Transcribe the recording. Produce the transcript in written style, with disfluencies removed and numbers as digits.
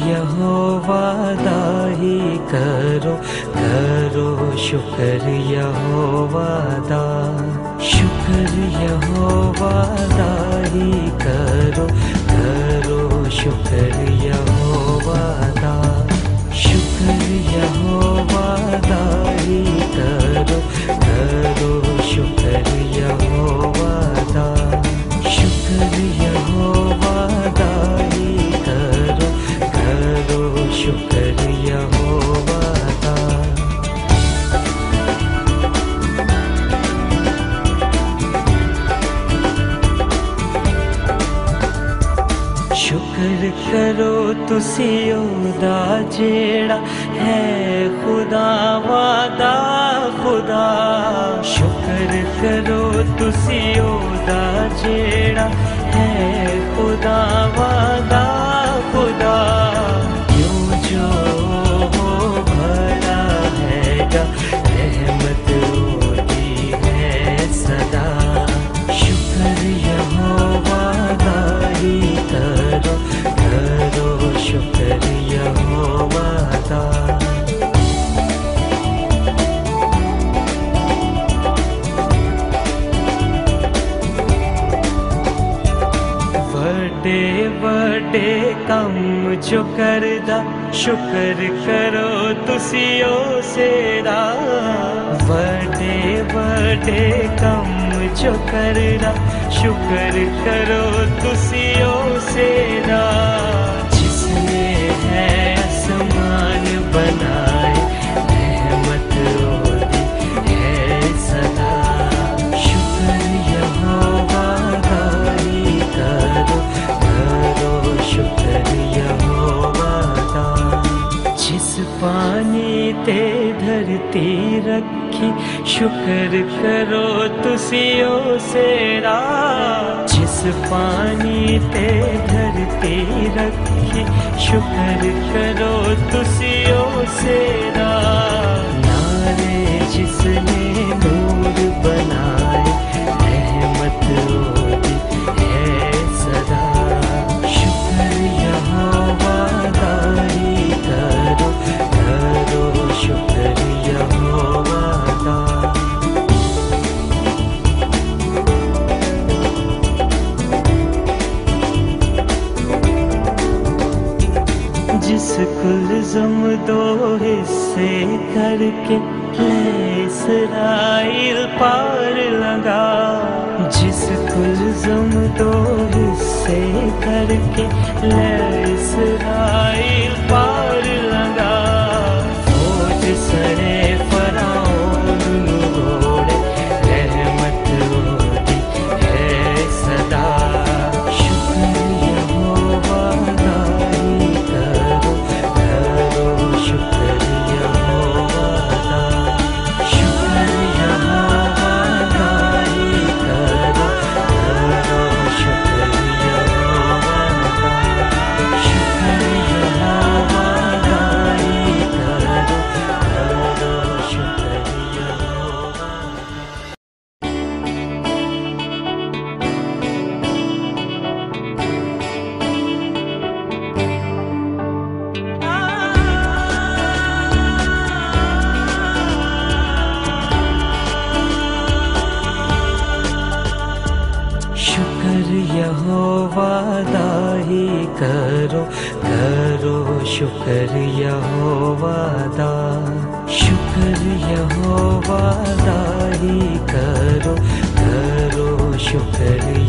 यहोवा दा ही करो, करो शुक्र यहोवा दा, शुक्र यहोवा दा ही करो, करो शुक्र यहोवा दा, शुक्र यहोवा दा ही करो, करो शुक्र यहोवा दा, शुक्र यहोवा दा ही करो, करो शुक्र यहोवा दा। शुक्र करो तुसी ओदा जेड़ा है खुदा वादा खुदा, शुक्र करो तुसी ओदा जेड़ा है खुदा वादा खुदा, क्यों जो वो भला हैगा रहमत होती है सदा, शुक्र यहोवा दा ही करो, करो शुक्र यहोवा दा। बड़े बड़े कम जो करदा शुक्र करो तुसी उसेदा, बड़े बड़े कम जो करदा शुक्र करो तुसी उसेदा, जिसने है आसमान बनाए रहमत होती है सदा, शुक्र यहोवा दा ही करो, करो शुक्र यहोवा दा। जिस पानी ते धरती रखी शुक्र करो तुसी उसेदा, जिस पानी ते धरती रखी शुक्र करो तुसी उसेदा, नारे जिसने नूर बनाए रहमत होती है सदा, शुक्र यहोवा दा ही करो, करो शुक्र यहोवा दा। जिस कुलज़म दो हिस्से करके ले इसराइल पार लगा, जिस कुलज़म दो हिस्से करके ले इसराइल पार लगा, फौज सड़े फराऊन रोड़े रहमत होती है सदा, शुक्र यहोवा दा ही करो, करो शुक्र यहोवा दा, शुक्र यहोवा दा ही करो, करो शुक्र यहोवा दा, शुक्र यहोवा दा ही करो, करो शुक्र यहोवा दा। शुक्र यहोवा दा ही करो, करो शुक्र यहोवा दा, शुक्र यहोवा दा ही करो, करो शुक्र